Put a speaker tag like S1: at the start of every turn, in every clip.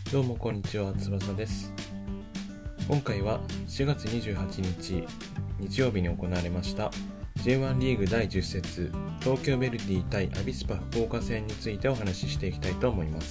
S1: どうもこんにちは、翼です。今回は4月28日日曜日に行われました J1 リーグ第10節東京ヴェルディ対アビスパ福岡戦についてお話ししていきたいと思います。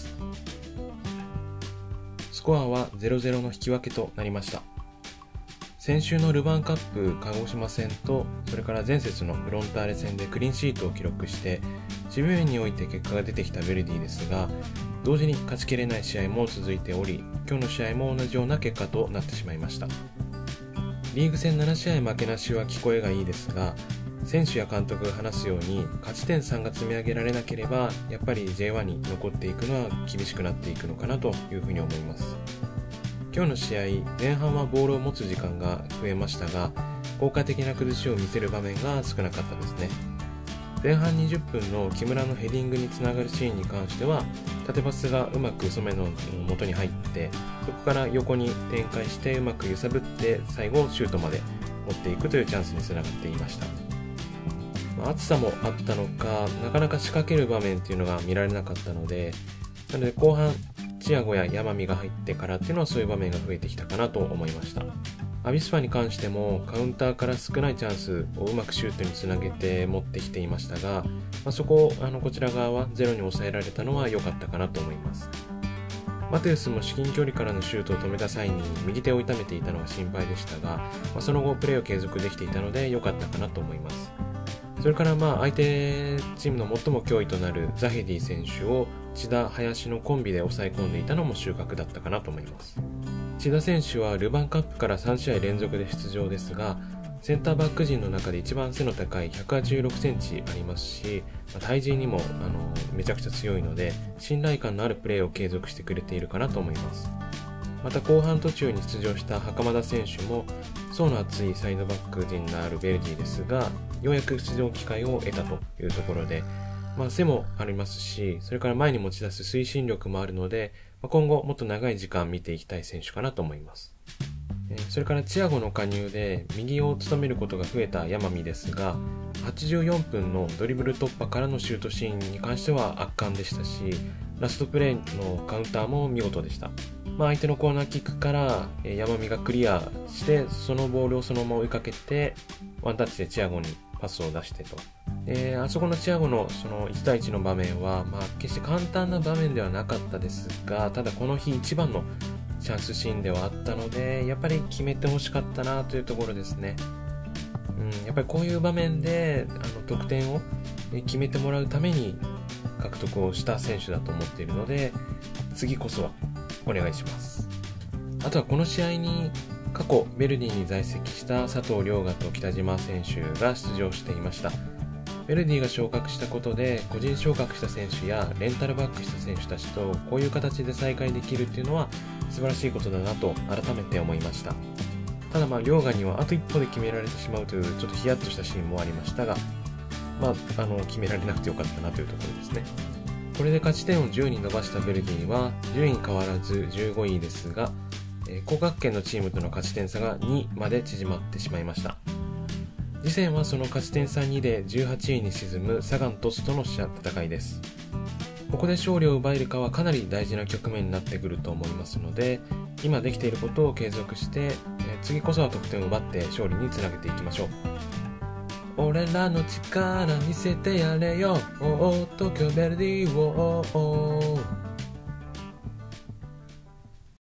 S1: スコアは 0-0 の引き分けとなりました。先週のルヴァンカップ鹿児島戦とそれから前節のフロンターレ戦でクリーンシートを記録して守備面において結果が出てきたヴェルディですが、同時に勝ちきれない試合も続いており、今日の試合も同じような結果となってしまいました。リーグ戦7試合負けなしは聞こえがいいですが、選手や監督が話すように勝ち点3が積み上げられなければやっぱり J1 に残っていくのは厳しくなっていくのかなというふうに思います。今日の試合、前半はボールを持つ時間が増えましたが、効果的な崩しを見せる場面が少なかったですね。前半20分の木村のヘディングにつながるシーンに関しては、縦パスがうまく染の元に入って、そこから横に展開してうまく揺さぶって最後シュートまで持っていくというチャンスにつながっていました。暑さもあったのか、なかなか仕掛ける場面っていうのが見られなかったので、後半チアゴや山見が入ってからっていうのはそういう場面が増えてきたかなと思いました。アビスパに関してもカウンターから少ないチャンスをうまくシュートにつなげて持ってきていましたが、そこをこちら側はゼロに抑えられたのは良かったかなと思います。マテウスも至近距離からのシュートを止めた際に右手を痛めていたのが心配でしたが、その後プレーを継続できていたので良かったかなと思います。それから相手チームの最も脅威となるザヘディ選手を千田・林のコンビで抑え込んでいたのも収穫だったかなと思います。千田選手はルヴァンカップから3試合連続で出場ですが、センターバック陣の中で一番背の高い186センチありますし、体重にもめちゃくちゃ強いので信頼感のあるプレーを継続してくれているかなと思います。また後半途中に出場した袴田選手も層の厚いサイドバック陣のあるヴェルディですが、ようやく出場機会を得たというところで、背もありますし、それから前に持ち出す推進力もあるので、今後もっと長い時間見ていきたい選手かなと思います。それからチアゴの加入で右を務めることが増えた山見ですが、84分のドリブル突破からのシュートシーンに関しては圧巻でしたし、ラストプレーのカウンターも見事でした。相手のコーナーキックから山見がクリアしてそのボールをそのまま追いかけてワンタッチでチアゴにパスを出してと、あそこのチアゴのその1対1の場面は決して簡単な場面ではなかったですが、ただこの日一番のチャンスシーンではあったのでやっぱり決めてほしかったなというところですね。やっぱりこういう場面で得点を決めてもらうために獲得をした選手だと思っているので、次こそはお願いします。あとはこの試合に過去ヴェルディに在籍した佐藤涼河と北島選手が出場していました。ヴェルディが昇格したことで個人昇格した選手やレンタルバックした選手たちとこういう形で再会できるっていうのは素晴らしいことだなと改めて思いました。ただ涼河にはあと一歩で決められてしまうというちょっとヒヤッとしたシーンもありましたが、決められなくてよかったなというところですね。これで勝ち点を10に伸ばしたヴェルディは順位変わらず15位ですが、降格圏のチームとの勝ち点差が2まで縮まってしまいました。次戦はその勝ち点差2で18位に沈むサガン鳥栖との戦いです。ここで勝利を奪えるかはかなり大事な局面になってくると思いますので、今できていることを継続して、次こそは得点を奪って勝利につなげていきましょう。俺らの力見せてやれよ、東京ヴェルディを